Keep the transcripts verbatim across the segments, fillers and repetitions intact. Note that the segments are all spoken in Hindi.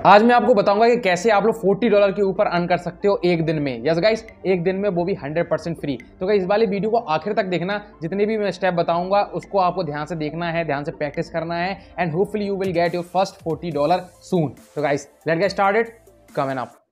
आज मैं आपको बताऊंगा कि कैसे आप लोग चालीस डॉलर के ऊपर अर्न कर सकते हो एक दिन में। यस गाइस, एक दिन में, वो भी हंड्रेड परसेंट फ्री। तो गाइस इस वाली वीडियो को आखिर तक देखना, जितने भी मैं स्टेप बताऊंगा उसको आपको ध्यान से देखना है, ध्यान से प्रैक्टिस करना है and hopefully you will get your first चालीस डॉलर सून। तो guys let's get started, come and up.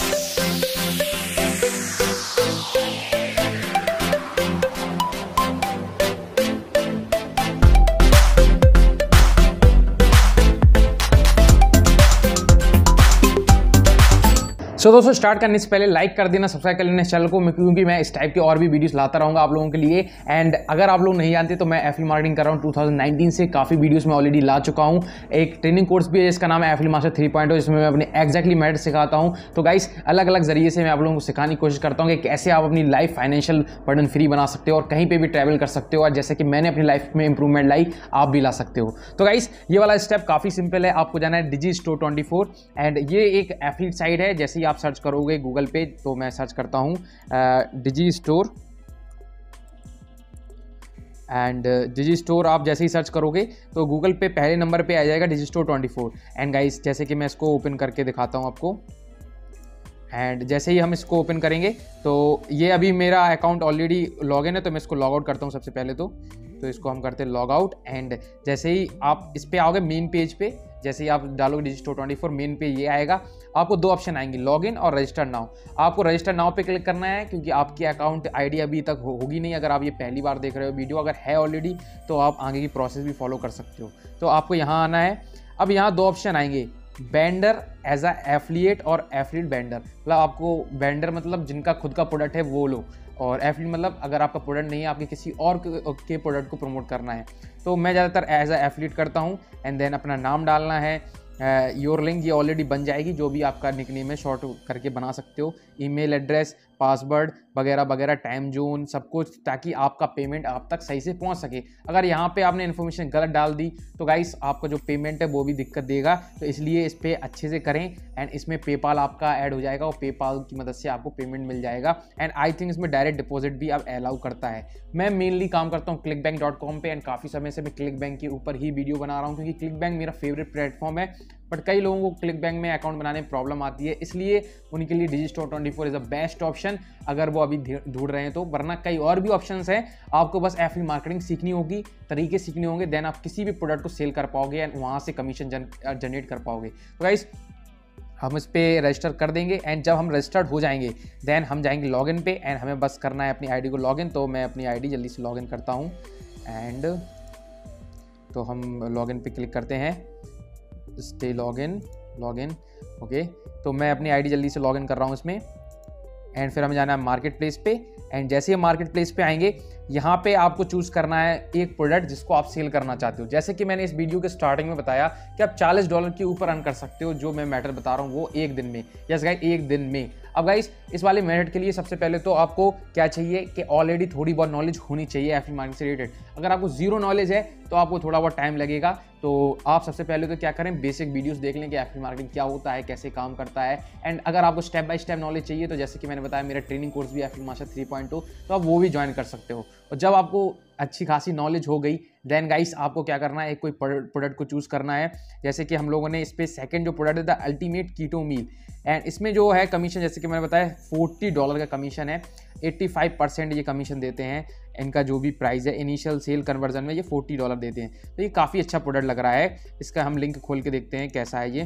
So so, दोस्तों स्टार्ट करने से पहले लाइक कर देना, सब्सक्राइब कर लेना इस चैनल को, क्योंकि मैं इस टाइप के और भी वीडियोस लाता रहूंगा आप लोगों के लिए। एंड अगर आप लोग नहीं जानते तो मैं एफिल मार्केटिंग कर रहा हूँ दो हज़ार उन्नीस से, काफ़ी वीडियोस में ऑलरेडी ला चुका हूँ। एक ट्रेनिंग कोर्स भी है जिसका नाम है affiliate master three point o, जिसमें मैं अपने एक्जैक्टली मेथड सिखाता हूँ। तो गाइस अलग अलग जरिए से मैं आप लोगों को सिखाने की कोशिश करता हूँ कि कैसे आप अपनी लाइफ फाइनेंशियल बर्डन फ्री बना सकते हो और कहीं पर भी ट्रैवल कर सकते हो, और जैसे कि मैंने अपनी लाइफ में इंप्रूवमेंट लाई आप भी ला सकते हो। तो गाइस ये वाला स्टेप काफ़ी सिंपल है, आपको जाना है Digi store twenty four and ये एक एफिलिएट साइट है। जैसे ही आप सर्च करोगे गूगल पे, तो मैं सर्च करता हूँ Digi store and Digi store, आप जैसे ही सर्च करोगे तो गूगल पे पहले नंबर पे आ जाएगा Digi store twenty four. And guys जैसे कि मैं इसको ओपन करके दिखाता हूँ आपको, एंड जैसे ही हम इसको ओपन करेंगे तो ये अभी मेरा अकाउंट ऑलरेडी लॉग इन है, तो मैं इसको लॉग आउट करता हूँ सबसे पहले। तो तो इसको हम करते हैं लॉग आउट। एंड जैसे ही आप इस पे आओगे मेन पेज पे, जैसे ही आप डालोगे Digi store twenty four main पे ये आएगा, आपको दो ऑप्शन आएंगे, लॉगिन और रजिस्टर नाउ। आपको रजिस्टर नाउ पे क्लिक करना है, क्योंकि आपकी अकाउंट आईडी अभी तक हो, होगी नहीं। अगर आप ये पहली बार देख रहे हो वीडियो, अगर है ऑलरेडी तो आप आगे की प्रोसेस भी फॉलो कर सकते हो। तो आपको यहाँ आना है। अब यहाँ दो ऑप्शन आएंगे, वेंडर एज अ एफिलिएट और एफिलिएट वेंडर। मतलब आपको वेंडर मतलब जिनका खुद का प्रोडक्ट है वो लो, और एफिलिएट मतलब अगर आपका प्रोडक्ट नहीं है, आपके किसी और के प्रोडक्ट को प्रमोट करना है। तो मैं ज़्यादातर एज अ एफिलिएट करता हूँ। एंड देन अपना नाम डालना है, योर लिंक, ये ऑलरेडी बन जाएगी, जो भी आपका निकनेम है शॉर्ट करके बना सकते हो, ईमेल एड्रेस, पासवर्ड वगैरह वगैरह, टाइम जोन, सब कुछ, ताकि आपका पेमेंट आप तक सही से पहुंच सके। अगर यहाँ पे आपने इन्फॉर्मेशन गलत डाल दी तो गाइस आपका जो पेमेंट है वो भी दिक्कत देगा। तो इसलिए इस पर अच्छे से करें। एंड इसमें पेपाल आपका ऐड हो जाएगा और पेपाल की मदद से आपको पेमेंट मिल जाएगा। एंड आई थिंक इसमें डायरेक्ट डिपॉजिट भी अब अलाउ करता है। मैं मेनली काम करता हूँ क्लिक बैंक डॉट कॉम पे, एंड काफ़ी समय से मैं क्लिक बैंक के ऊपर ही वीडियो बना रहा हूँ, क्योंकि क्लिक बैंक मेरा फेवरेट प्लेटफॉर्म है। बट कई लोगों को क्लिक बैंक में अकाउंट बनाने में प्रॉब्लम आती है, इसलिए उनके लिए Digi store twenty four is a best option अगर वो अभी ढूंढ रहे हैं तो। वरना कई और भी ऑप्शंस हैं, आपको बस एफिलिएट मार्केटिंग सीखनी होगी, तरीके सीखने होंगे, देन आप किसी भी प्रोडक्ट को सेल कर पाओगे एंड वहाँ से कमीशन जनरेट कर पाओगे। तो गाइस हम इस पर रजिस्टर कर देंगे। एंड जब हम रजिस्टर्ड हो जाएंगे देन हम जाएंगे लॉगिन पे, एंड हमें बस करना है अपनी आईडी को लॉगिन। तो मैं अपनी आईडी जल्दी से लॉगिन करता हूँ। एंड तो हम लॉगिन पे क्लिक करते हैं, स्टे लॉगिन लॉगिन ओके। तो मैं अपनी आईडी जल्दी से लॉगिन कर रहा हूँ इसमें। एंड फिर हमें जाना है मार्केट प्लेस पे। एंड जैसे ही मार्केट प्लेस पे आएंगे, यहाँ पे आपको चूज़ करना है एक प्रोडक्ट जिसको आप सेल करना चाहते हो। जैसे कि मैंने इस वीडियो के स्टार्टिंग में बताया कि आप चालीस डॉलर के ऊपर अर्न कर सकते हो, जो मैं मैटर बता रहा हूँ वो एक दिन में। यस गाइस, एक दिन में। अब गाइस इस वाले मेथड के लिए सबसे पहले तो आपको क्या चाहिए कि ऑलरेडी थोड़ी बहुत नॉलेज होनी चाहिए एफिलिएट मार्केटिंग से रिलेटेड। अगर आपको जीरो नॉलेज है तो आपको थोड़ा बहुत टाइम लगेगा। तो आप सबसे पहले तो क्या करें, बेसिक वीडियोस देख लें कि एफिलिएट मार्केटिंग क्या होता है, कैसे काम करता है। एंड अगर आपको स्टेप बाय स्टेप नॉलेज चाहिए तो जैसे कि मैंने बताया मेरा ट्रेनिंग कोर्स भी affiliate master three point o, तो आप वो भी ज्वाइन कर सकते हो। और जब आपको अच्छी खासी नॉलेज हो गई देन गाइस आपको क्या करना है, एक कोई प्रोडक्ट को चूज़ करना है। जैसे कि हम लोगों ने इस पर सेकेंड जो प्रोडक्ट है the ultimate keto meal, and इसमें जो है कमीशन, जैसे कि मैंने बताया चालीस डॉलर का कमीशन है, पचासी परसेंट ये कमीशन देते हैं। इनका जो भी प्राइस है इनिशियल सेल कन्वर्जन में ये चालीस डॉलर देते हैं। तो ये काफ़ी अच्छा प्रोडक्ट लग रहा है। इसका हम लिंक खोल के देखते हैं कैसा है ये।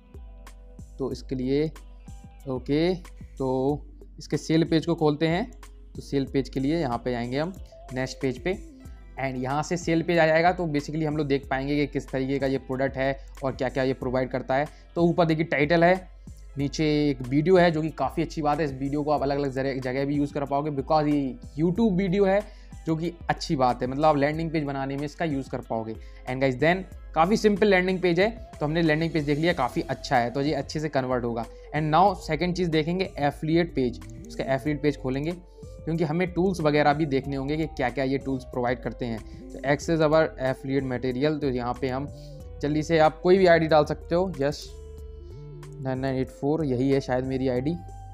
तो इसके लिए ओके, तो इसके सेल पेज को खोलते हैं। तो सेल पेज के लिए यहाँ पे आएंगे हम नेक्स्ट पेज पे, एंड यहाँ से सेल पेज आ जाएगा। तो बेसिकली हम लोग देख पाएंगे कि किस तरीके का ये प्रोडक्ट है और क्या क्या ये प्रोवाइड करता है। तो ऊपर देखिए टाइटल है, नीचे एक वीडियो है, जो कि काफ़ी अच्छी बात है। इस वीडियो को आप अलग अलग जगह भी यूज़ कर पाओगे, बिकॉज ये यूट्यूब वीडियो है, जो कि अच्छी बात है। मतलब आप लैंडिंग पेज बनाने में इसका यूज़ कर पाओगे। एंड गाइस देन काफ़ी सिंपल लैंडिंग पेज है। तो हमने लैंडिंग पेज देख लिया, काफ़ी अच्छा है, तो ये अच्छे से कन्वर्ट होगा। एंड नाउ सेकंड चीज़ देखेंगे एफिलिएट पेज। इसका एफिलिएट पेज खोलेंगे, क्योंकि हमें टूल्स वगैरह भी देखने होंगे कि क्या क्या ये टूल्स प्रोवाइड करते हैं। तो एक्सेस अवर एफिलिएट मटेरियल, तो यहाँ पे हम जल्दी से आप कोई भी आईडी डाल सकते हो। Yes nine nine eight four, यही है शायद मेरी ID,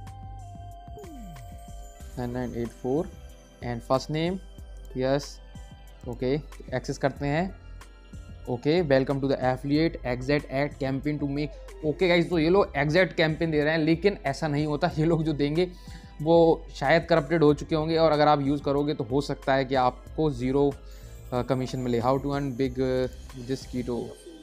nine nine eight four. And first name, yes okay, access करते हैं। Okay, welcome to the affiliate exact ad campaign to make. Okay guys, तो ये लोग एग्जैक्ट कैंपेन दे रहे हैं, लेकिन ऐसा नहीं होता। ये लोग जो देंगे वो शायद करप्टेड हो चुके होंगे, और अगर आप यूज़ करोगे तो हो सकता है कि आपको ज़ीरो कमीशन मिले। How to earn big this keto.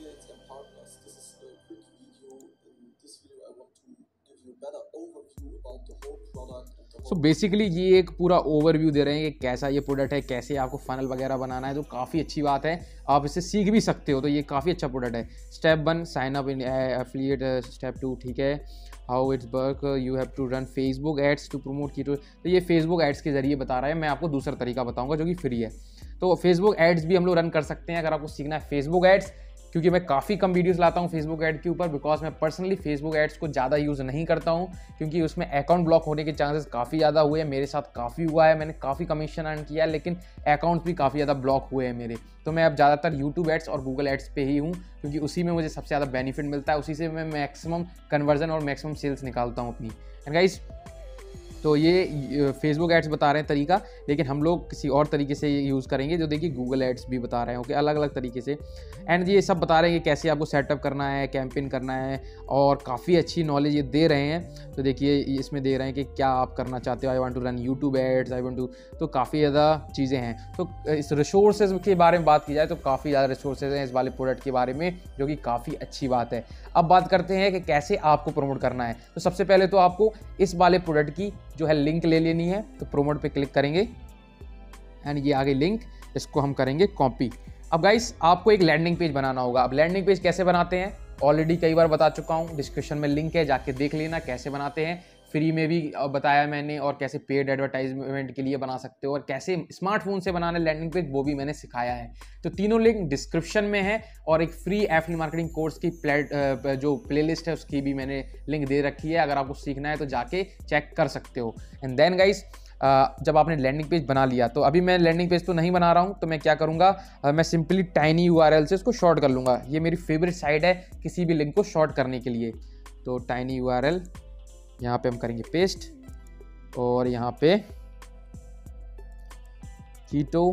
So basically ये एक पूरा ओवरव्यू दे रहे हैं कि कैसा ये प्रोडक्ट है, कैसे आपको फनल वगैरह बनाना है, तो काफ़ी अच्छी बात है, आप इससे सीख भी सकते हो, तो ये काफ़ी अच्छा प्रोडक्ट है। Step one, sign up in affiliate. Step two, ठीक है, how it's work, you have to run Facebook ads to promote keto. तो ये फेसबुक एड्स के जरिए बता रहा है, मैं आपको दूसरा तरीका बताऊंगा जो कि फ्री है। तो फेसबुक एड्स भी हम लोग रन कर सकते हैं अगर आपको सीखना है फेसबुक एड्स, क्योंकि मैं काफ़ी कम वीडियोस लाता हूँ फेसबुक ऐड के ऊपर, बिकॉज मैं पर्सनली फेसबुक एड्स को ज़्यादा यूज़ नहीं करता हूँ, क्योंकि उसमें अकाउंट ब्लॉक होने के चांसेस काफ़ी ज़्यादा हुए हैं। मेरे साथ काफ़ी हुआ है, मैंने काफ़ी कमीशन अर्न किया है, लेकिन अकाउंट्स भी काफ़ी ज़्यादा ब्लॉक हुए हैं मेरे। तो मैं अब ज़्यादातर यूट्यूब एड्स और गूगल एड्स पे ही हूँ, क्योंकि उसी में मुझे सबसे ज़्यादा बेनिफिट मिलता है, उसी से मैं मैक्सिमम कन्वर्जन और मैक्सिमम सेल्स निकालता हूँ अपनी। एंड गाइस, तो ये फेसबुक एड्स बता रहे हैं तरीका, लेकिन हम लोग किसी और तरीके से यूज़ करेंगे, जो देखिए गूगल एड्स भी बता रहे हैं, ओके, अलग अलग तरीके से। एंड ये सब बता रहे हैं कि कैसे आपको सेटअप करना है, कैंपेन करना है, और काफ़ी अच्छी नॉलेज ये दे रहे हैं। तो देखिए इसमें दे रहे हैं कि क्या आप करना चाहते हो, I want to run YouTube ads, I want to, तो काफ़ी ज़्यादा चीज़ें हैं। तो इस रिसोर्सेज के बारे में बात की जाए तो काफ़ी ज़्यादा रिसोर्सेज हैं इस वाले प्रोडक्ट के बारे में, जो कि काफ़ी अच्छी बात है। अब बात करते हैं कि कैसे आपको प्रमोट करना है। तो सबसे पहले तो आपको इस वाले प्रोडक्ट की जो है लिंक ले लेनी है, तो प्रोमोट पे क्लिक करेंगे एंड ये आ गई लिंक, इसको हम करेंगे कॉपी। अब गाइस, आपको एक लैंडिंग पेज बनाना होगा। अब लैंडिंग पेज कैसे बनाते हैं ऑलरेडी कई बार बता चुका हूँ, डिस्क्रिप्शन में लिंक है, जाके देख लेना कैसे बनाते हैं। फ्री में भी बताया मैंने, और कैसे पेड एडवर्टाइजमेंट के लिए बना सकते हो, और कैसे स्मार्टफोन से बनाना लैंडिंग पेज वो भी मैंने सिखाया है। तो तीनों लिंक डिस्क्रिप्शन में है, और एक फ्री एफिलिएट मार्केटिंग कोर्स की प्लेट जो प्लेलिस्ट है उसकी भी मैंने लिंक दे रखी है। अगर आपको सीखना है तो जाके चेक कर सकते हो। एंड देन गाइस, जब आपने लैंडिंग पेज बना लिया, तो अभी मैं लैंडिंग पेज तो नहीं बना रहा हूँ, तो मैं क्या करूँगा, मैं सिंपली टाइनी यूआरएल से इसको शॉर्ट कर लूँगा। ये मेरी फेवरेट साइट है किसी भी लिंक को शॉर्ट करने के लिए। तो टाइनी यूआरएल यहाँ पे हम करेंगे पेस्ट, और यहाँ पे keto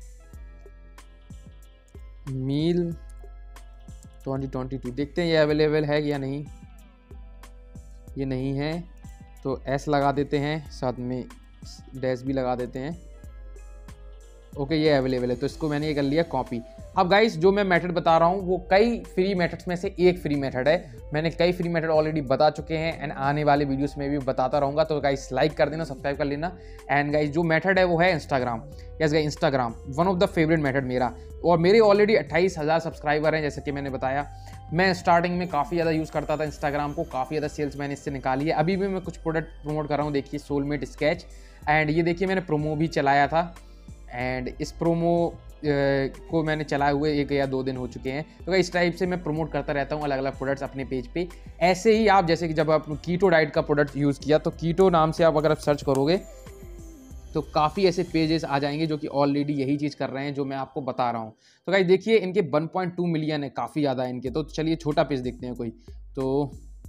meal twenty twenty two, देखते हैं ये अवेलेबल है या नहीं। ये नहीं है तो एस लगा देते हैं, साथ में डैश भी लगा देते हैं। ओके, ये अवेलेबल है, तो इसको मैंने ये कर लिया कॉपी। अब गाइस, जो मैं मेथड बता रहा हूँ वो कई फ्री मेथड्स में से एक फ्री मेथड है। मैंने कई फ्री मेथड ऑलरेडी बता चुके हैं, एंड आने वाले वीडियोस में भी बताता रहूँगा। तो गाइस लाइक कर देना, सब्सक्राइब कर लेना। एंड गाइस, जो मेथड है वो है Instagram. Yes guys, Instagram one of the favourite method मेरा, और मेरे ऑलरेडी अट्ठाईस हज़ार सब्सक्राइबर हैं, जैसे कि मैंने बताया। मैं स्टार्टिंग में काफ़ी ज़्यादा यूज़ करता था इंस्टाग्राम को, काफ़ी ज़्यादा सेल्स मैंने इससे निकाली है। अभी भी मैं कुछ प्रोडक्ट प्रमोट कर रहा हूँ, देखिए सोलमेट स्केच, एंड ये देखिए मैंने प्रोमो भी चलाया था, एंड इस प्रोमो को मैंने चलाए हुए एक या दो दिन हो चुके हैं। तो इस टाइप से मैं प्रमोट करता रहता हूँ अलग अलग प्रोडक्ट्स अपने पेज पे। ऐसे ही आप, जैसे कि जब आप कीटो डाइट का प्रोडक्ट यूज़ किया, तो कीटो नाम से आप अगर आप सर्च करोगे तो काफ़ी ऐसे पेजेस आ जाएंगे जो कि ऑलरेडी यही चीज़ कर रहे हैं जो मैं आपको बता रहा हूँ। तो गाइस देखिए, इनके वन पॉइंट टू मिलियन है, काफ़ी ज़्यादा है इनके। तो चलिए छोटा पेज देखते हैं कोई, तो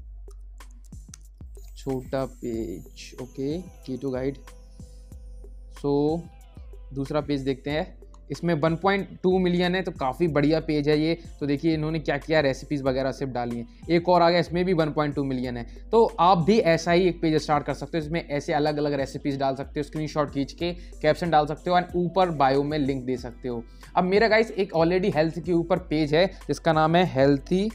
छोटा page, okay, keto guide. So दूसरा पेज देखते हैं, इसमें वन पॉइंट टू मिलियन है, तो काफ़ी बढ़िया पेज है ये। तो देखिए इन्होंने क्या किया, रेसिपीज़ वगैरह सिर्फ डाली हैं। एक और आ गया, इसमें भी वन पॉइंट टू मिलियन है। तो आप भी ऐसा ही एक पेज स्टार्ट कर सकते हो, इसमें ऐसे अलग अलग रेसिपीज़ डाल सकते हो, स्क्रीनशॉट खींच के कैप्शन डाल सकते हो, एंड ऊपर बायो में लिंक दे सकते हो। अब मेरा गाइस एक ऑलरेडी हेल्थ के ऊपर पेज है जिसका नाम है हेल्थी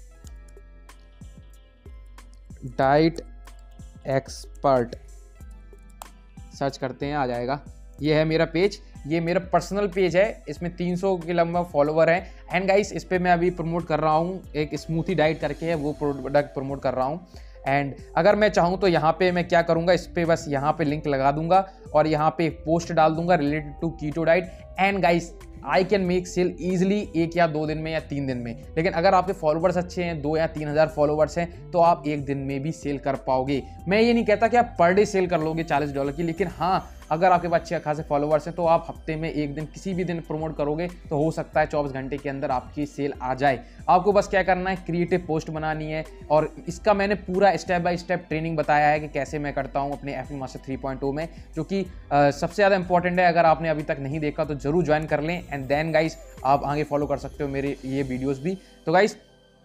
डाइट एक्सपर्ट, सर्च करते हैं आ जाएगा। ये है मेरा पेज, ये मेरा पर्सनल पेज है, इसमें तीन सौ के लगभग फॉलोवर हैं। एंड गाइस, इस पे मैं अभी प्रमोट कर रहा हूँ, एक स्मूथी डाइट करके है, वो प्रोडक्ट प्रमोट कर रहा हूँ। एंड अगर मैं चाहूँ तो यहाँ पे मैं क्या करूँगा, इस पे बस यहाँ पे लिंक लगा दूंगा, और यहाँ पे एक पोस्ट डाल दूंगा related to keto diet. And guys, I can make sale easily एक या दो दिन में या तीन दिन में। लेकिन अगर आपके फॉलोवर्स अच्छे हैं, दो या तीन हज़ार फॉलोवर्स हैं, तो आप एक दिन में भी सेल कर पाओगे। मैं ये नहीं कहता कि आप पर डे सेल कर लोगे चालीस डॉलर की, लेकिन हाँ, अगर आपके पास अच्छे खासे फॉलोवर्स हैं तो आप हफ्ते में एक दिन किसी भी दिन प्रमोट करोगे तो हो सकता है चौबीस घंटे के अंदर आपकी सेल आ जाए। आपको बस क्या करना है, क्रिएटिव पोस्ट बनानी है, और इसका मैंने पूरा स्टेप बाय स्टेप ट्रेनिंग बताया है कि कैसे मैं करता हूं अपने FB master three point o में, जो कि सबसे ज़्यादा इंपॉर्टेंट है। अगर आपने अभी तक नहीं देखा तो जरूर ज्वाइन कर लें, एंड देन गाइस आप आगे फॉलो कर सकते हो मेरे ये वीडियोस भी। तो गाइस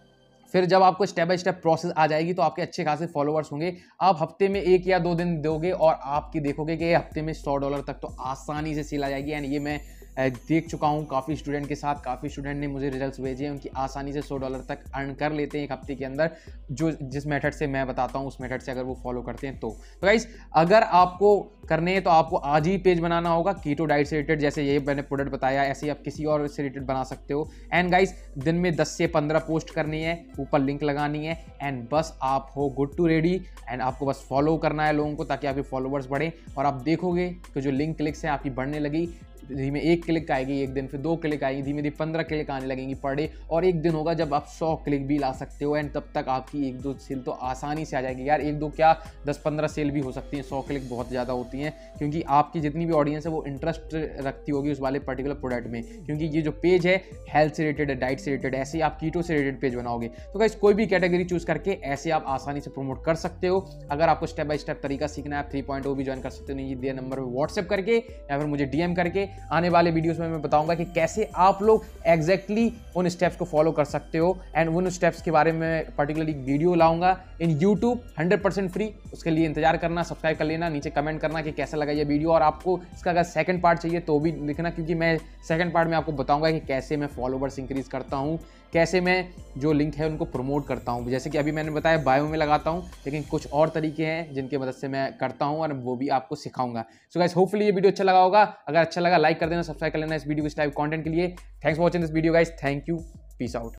फिर जब आपको स्टेप बाय स्टेप प्रोसेस आ जाएगी तो आपके अच्छे खासे फॉलोवर्स होंगे, आप हफ्ते में एक या दो दिन दोगे और आपकी देखोगे कि हफ्ते में सौ डॉलर तक तो आसानी से सेल आ जाएगी। एंड ये मैं देख चुका हूँ काफ़ी स्टूडेंट के साथ, काफ़ी स्टूडेंट ने मुझे रिजल्ट्स भेजे हैं, उनकी आसानी से सौ डॉलर तक अर्न कर लेते हैं एक हफ्ते के अंदर, जो जिस मेथड से मैं बताता हूँ उस मेथड से अगर वो फॉलो करते हैं तो। तो गाइस अगर आपको करने हैं तो आपको आज ही पेज बनाना होगा कीटो डाइट से रिलेटेड, जैसे ये मैंने प्रोडक्ट बताया ऐसे ही आप किसी और से रिलेटेड बना सकते हो। एंड गाइस दिन में दस से पंद्रह पोस्ट करनी है, ऊपर लिंक लगानी है, एंड बस आप हो गुड टू रेडी। एंड आपको बस फॉलो करना है लोगों को ताकि आपके फॉलोवर्स बढ़े, और आप देखोगे कि जो लिंक क्लिक्स हैं आपकी बढ़ने लगी, धीमे एक क्लिक आएगी एक दिन, फिर दो क्लिक आएगी, धीमे धीमे पंद्रह क्लिक आने लगेंगी पर डे, और एक दिन होगा जब आप सौ क्लिक भी ला सकते हो। एंड तब तक आपकी एक दो सेल तो आसानी से आ जाएगी यार, एक दो क्या दस पंद्रह सेल भी हो सकती हैं, सौ क्लिक बहुत ज़्यादा होती हैं, क्योंकि आपकी जितनी भी ऑडियंस है वो इंटरेस्ट रखती होगी उस वाले पर्टिकुलर प्रोडक्ट में, क्योंकि ये जो पेज है हेल्थ से रिलेटेड है, डाइट से रिलेटेड, ऐसे ही आप कीटो से रिलेटेड पेज बनाओगे। तो गाइस कोई भी कैटेगरी चूज करके ऐसे आप आसानी से प्रमोट कर सकते हो। अगर आपको स्टेप बाय स्टेप तरीका सीखना है, आप थ्री पॉइंट ओ भी ज्वाइन कर सकते हो, नहीं दिए नंबर पर व्हाट्सएप करके या फिर मुझे डीएम करके। आने वाले वीडियोस में मैं बताऊंगा कि कैसे आप लोग एग्जैक्टली exactly उन स्टेप्स को फॉलो कर सकते हो, एंड उन स्टेप्स के बारे में पर्टिकुलरली वीडियो लाऊंगा in YouTube hundred percent free. उसके लिए इंतजार करना, सब्सक्राइब कर लेना, नीचे कमेंट करना कि कैसा लगा ये वीडियो, और आपको इसका अगर सेकंड पार्ट चाहिए तो भी लिखना, क्योंकि मैं सेकंड पार्ट में आपको बताऊंगा कि कैसे मैं फॉलोवर्स इंक्रीज करता हूँ, कैसे मैं जो लिंक है उनको प्रमोट करता हूँ। जैसे कि अभी मैंने बताया बायो में लगाता हूँ, लेकिन कुछ और तरीके हैं जिनकी मदद से मैं करता हूँ और वो भी आपको सिखाऊंगा। सो गाइस होपफुली ये वीडियो अच्छा लगा होगा, अगर अच्छा लगा लाइक कर देना, सब्सक्राइब कर लेना इस वीडियो को इस टाइप कंटेंट के लिए। Thanks for watching this video guys, thank you, peace out.